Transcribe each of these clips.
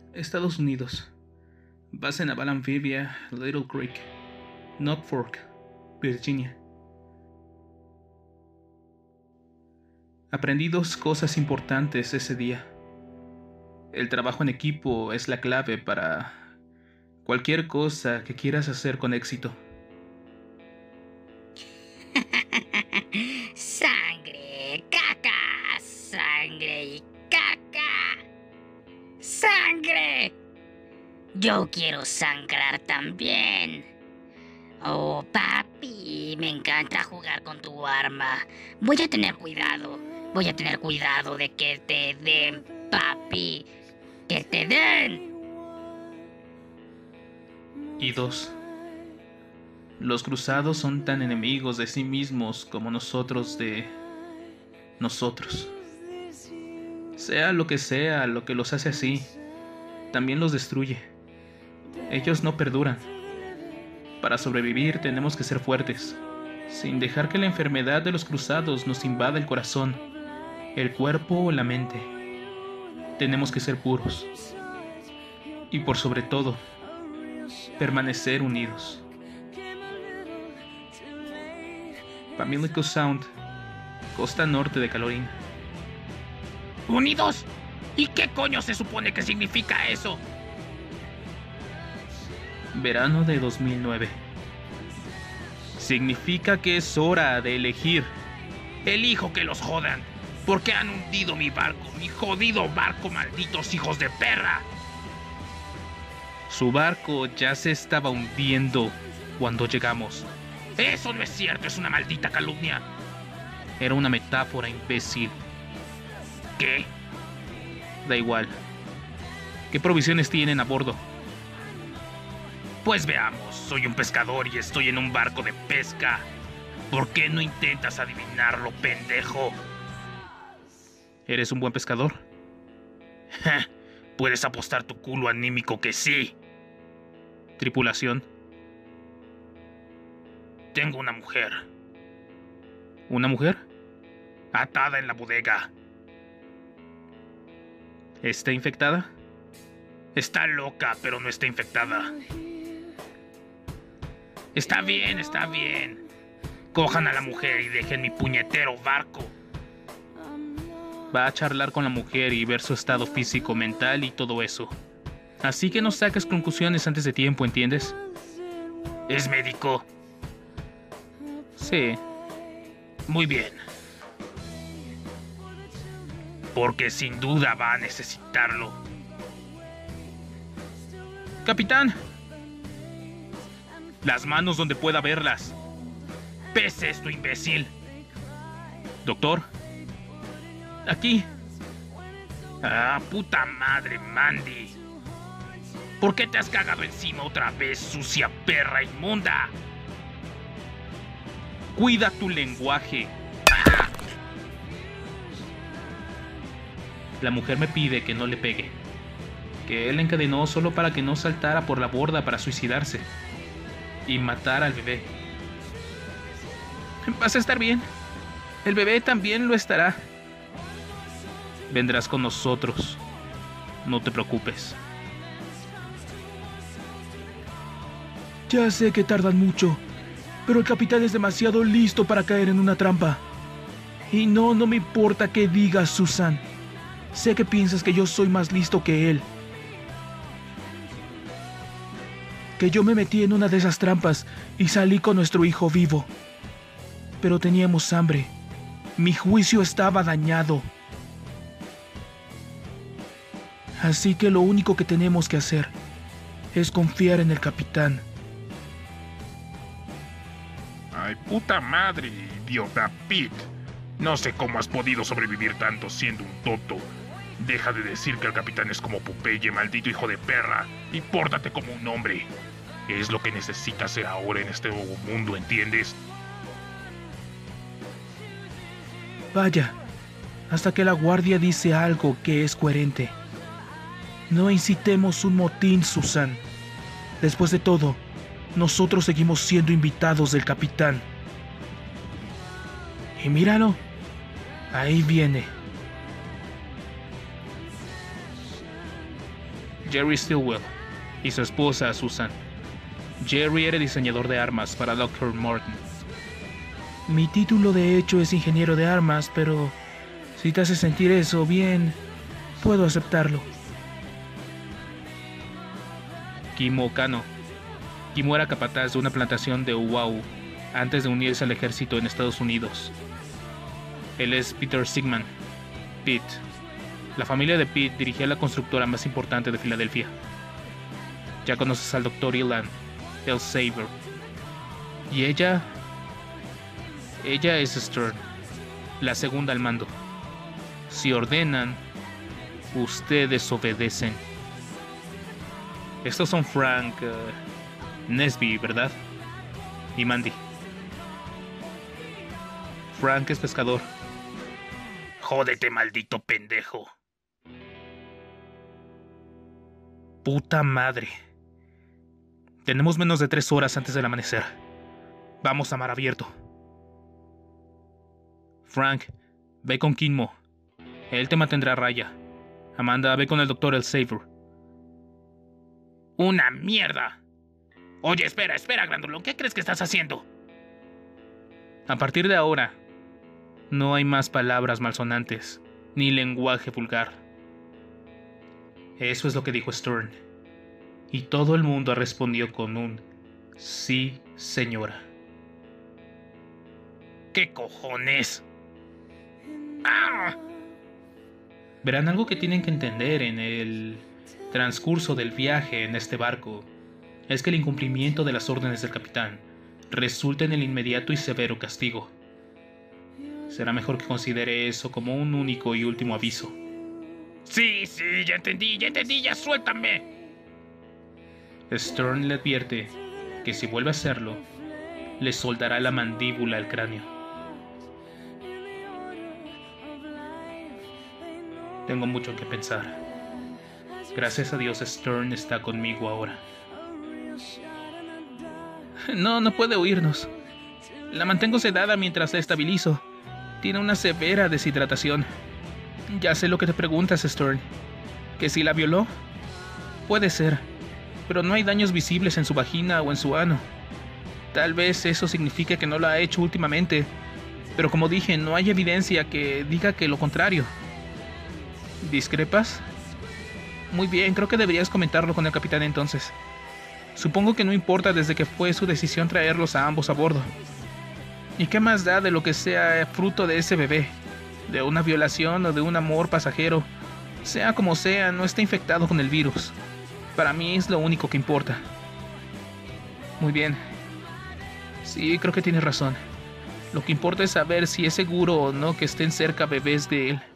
Estados Unidos. Base naval anfibia Little Creek, Norfolk, Virginia. Aprendí dos cosas importantes ese día. El trabajo en equipo es la clave para cualquier cosa que quieras hacer con éxito. Sangre, caca, sangre y caca. ¡Sangre! Yo quiero sangrar también. Oh, papi, me encanta jugar con tu arma. Voy a tener cuidado. Voy a tener cuidado de que te den, papi. ¡Que te den! Y dos, los cruzados son tan enemigos de sí mismos como nosotros de nosotros. Sea lo que los hace así, también los destruye. Ellos no perduran. Para sobrevivir tenemos que ser fuertes, sin dejar que la enfermedad de los cruzados nos invada el corazón, el cuerpo o la mente. Tenemos que ser puros. Y por sobre todo, permanecer unidos. Pamlico Sound, costa norte de Carolina. ¿Unidos? ¿Y qué coño se supone que significa eso? Verano de 2009. Significa que es hora de elegir. Elijo que los jodan, porque han hundido mi barco, mi jodido barco, malditos hijos de perra. Su barco ya se estaba hundiendo cuando llegamos. Eso no es cierto, es una maldita calumnia. Era una metáfora, imbécil. ¿Qué? Da igual. ¿Qué provisiones tienen a bordo? Pues veamos, soy un pescador y estoy en un barco de pesca. ¿Por qué no intentas adivinarlo, pendejo? ¿Eres un buen pescador? Puedes apostar tu culo anímico que sí. Tripulación. Tengo una mujer. ¿Una mujer? Atada en la bodega. ¿Está infectada? Está loca, pero no está infectada. Está bien, está bien. Cojan a la mujer y dejen mi puñetero barco. Va a charlar con la mujer y ver su estado físico, mental y todo eso. Así que no saques conclusiones antes de tiempo, ¿entiendes? ¿Es médico? Sí. Muy bien. Porque sin duda va a necesitarlo. ¡Capitán! Las manos donde pueda verlas. Pese esto, imbécil. Doctor. Aquí. Ah, puta madre, Mandy. ¿Por qué te has cagado encima otra vez, sucia perra inmunda? Cuida tu lenguaje. La mujer me pide que no le pegue. Que él la encadenó solo para que no saltara por la borda para suicidarse. Y matar al bebé. Vas a estar bien. El bebé también lo estará. Vendrás con nosotros. No te preocupes. Ya sé que tardan mucho, pero el capitán es demasiado listo para caer en una trampa. Y no me importa qué digas, Susan. Sé que piensas que yo soy más listo que él. Que yo me metí en una de esas trampas y salí con nuestro hijo vivo. Pero teníamos hambre. Mi juicio estaba dañado. Así que lo único que tenemos que hacer es confiar en el capitán. Ay, puta madre, idiota Pete. No sé cómo has podido sobrevivir tanto siendo un tonto. Deja de decir que el capitán es como Popeye, maldito hijo de perra, y pórtate como un hombre. Es lo que necesitas hacer ahora en este nuevo mundo, ¿entiendes? Vaya, hasta que la guardia dice algo que es coherente. No incitemos un motín, Susan. Después de todo, nosotros seguimos siendo invitados del capitán. Y míralo, ahí viene. Jerry Stillwell, y su esposa Susan. Jerry era diseñador de armas para Dr. Morton. Mi título de hecho es ingeniero de armas, pero si te hace sentir eso bien, puedo aceptarlo. Kimo Kano. Kimo era capataz de una plantación de Oahu antes de unirse al ejército en Estados Unidos. Él es Peter Sigman, Pete. La familia de Pete dirigía la constructora más importante de Filadelfia. Ya conoces al Dr. Ilan, el Saber. Y ella es Stern, la segunda al mando. Si ordenan, ustedes obedecen. Estos son Frank Nesby, ¿verdad? Y Mandy. Frank es pescador. Jódete, maldito pendejo. Puta madre. Tenemos menos de 3 horas antes del amanecer. Vamos a mar abierto. Frank, ve con Kinmo. Él te mantendrá a raya. Amanda, ve con el doctor El Saber. ¡Una mierda! Oye, espera, grandulón, ¿qué crees que estás haciendo? A partir de ahora, no hay más palabras malsonantes, ni lenguaje vulgar. Eso es lo que dijo Stern. Y todo el mundo respondió con un sí, señora. ¿Qué cojones? ¡Ah! Verán, algo que tienen que entender en el transcurso del viaje en este barco es que el incumplimiento de las órdenes del capitán resulta en el inmediato y severo castigo. Será mejor que considere eso como un único y último aviso. Sí, ya entendí, ya suéltame. Stern le advierte que si vuelve a hacerlo, le soldará la mandíbula al cráneo. Tengo mucho que pensar. Gracias a Dios Stern está conmigo ahora. No puede oírnos. La mantengo sedada mientras la estabilizo. Tiene una severa deshidratación. Ya sé lo que te preguntas, Stern. ¿Que si la violó? Puede ser, pero no hay daños visibles en su vagina o en su ano. Tal vez eso signifique que no lo ha hecho últimamente, pero como dije, no hay evidencia que diga que lo contrario. ¿Discrepas? Muy bien, creo que deberías comentarlo con el capitán entonces. Supongo que no importa desde que fue su decisión traerlos a ambos a bordo. ¿Y qué más da de lo que sea fruto de ese bebé? De una violación o de un amor pasajero. Sea como sea, no está infectado con el virus. Para mí es lo único que importa. Muy bien. Sí, creo que tienes razón. Lo que importa es saber si es seguro o no que estén cerca bebés de él.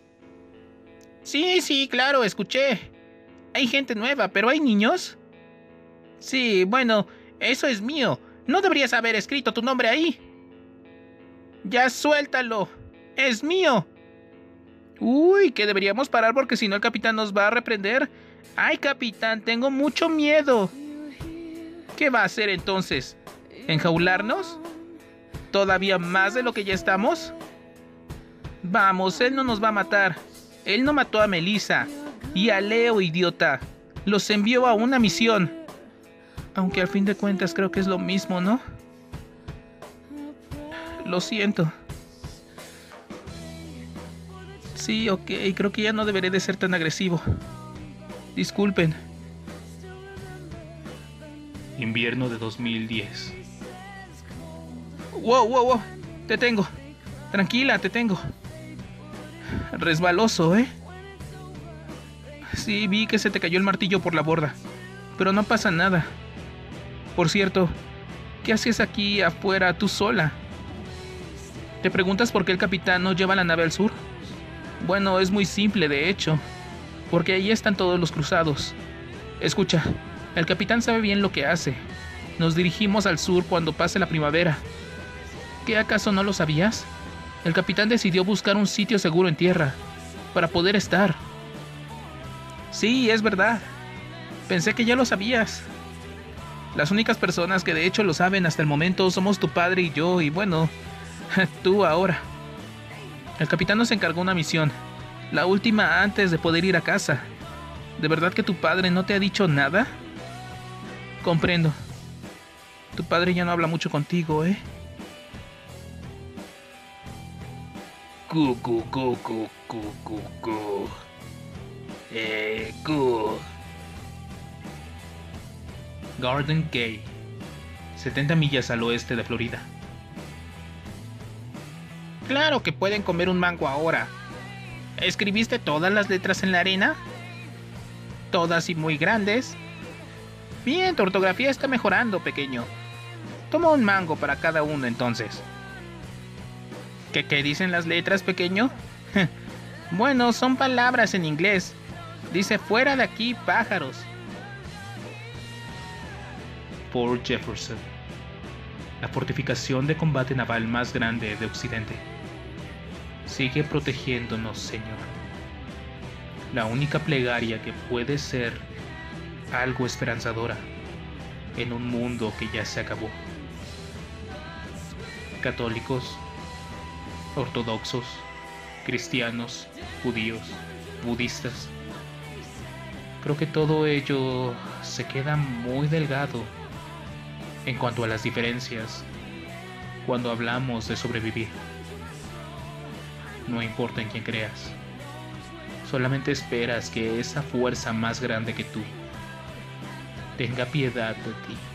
Sí, claro, escuché. Hay gente nueva, pero ¿hay niños? Sí, bueno, eso es mío. No deberías haber escrito tu nombre ahí. Ya suéltalo. Es mío. Uy, que deberíamos parar porque si no el capitán nos va a reprender. Ay, capitán, tengo mucho miedo. ¿Qué va a hacer entonces? ¿Enjaularnos? ¿Todavía más de lo que ya estamos? Vamos, él no nos va a matar. Él no mató a Melissa y a Leo, idiota. Los envió a una misión. Aunque al fin de cuentas creo que es lo mismo, ¿no? Lo siento. Sí, ok, creo que ya no deberé de ser tan agresivo. Disculpen. Invierno de 2010. Wow. Te tengo. Tranquila, te tengo. Resbaloso, ¿eh? Sí, vi que se te cayó el martillo por la borda. Pero no pasa nada. Por cierto, ¿qué haces aquí afuera tú sola? ¿Te preguntas por qué el capitán no lleva la nave al sur? Bueno, es muy simple, de hecho. Porque ahí están todos los cruzados. Escucha, el capitán sabe bien lo que hace. Nos dirigimos al sur cuando pase la primavera. ¿Qué acaso no lo sabías? El capitán decidió buscar un sitio seguro en tierra, para poder estar. Sí, es verdad. Pensé que ya lo sabías. Las únicas personas que de hecho lo saben hasta el momento somos tu padre y yo, y bueno, tú ahora. El capitán nos encargó una misión, la última antes de poder ir a casa. ¿De verdad que tu padre no te ha dicho nada? Comprendo. Tu padre ya no habla mucho contigo, ¿eh? Cu. Cu. Garden Gate, 70 millas al oeste de Florida. Claro que pueden comer un mango ahora. ¿Escribiste todas las letras en la arena? ¿Todas y muy grandes? Bien, tu ortografía está mejorando, pequeño. Toma un mango para cada uno entonces. ¿Qué dicen las letras, pequeño? Bueno, son palabras en inglés. Dice fuera de aquí, pájaros. Fort Jefferson, la fortificación de combate naval más grande de Occidente. Sigue protegiéndonos, Señor. La única plegaria que puede ser algo esperanzadora en un mundo que ya se acabó. Católicos, ortodoxos, cristianos, judíos, budistas. Creo que todo ello se queda muy delgado en cuanto a las diferencias cuando hablamos de sobrevivir. No importa en quién creas, solamente esperas que esa fuerza más grande que tú tenga piedad de ti.